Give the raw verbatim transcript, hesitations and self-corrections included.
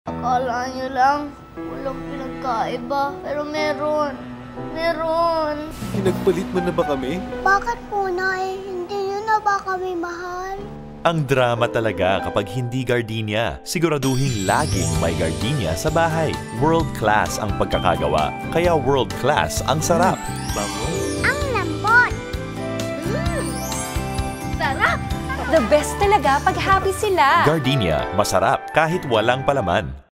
Akala niyo lang, walang pinagkaiba. Pero meron. Meron. Pinagpalit mo na ba kami? Bakit po, Nay? Hindi niyo na ba kami mahal? Ang drama talaga kapag hindi Gardenia. Siguraduhin laging may Gardenia sa bahay. World class ang pagkakagawa, kaya world class ang sarap. Bango. Ang lambot! Mmm! Sarap! The best talaga pag happy sila. Gardenia, masarap kahit walang palaman.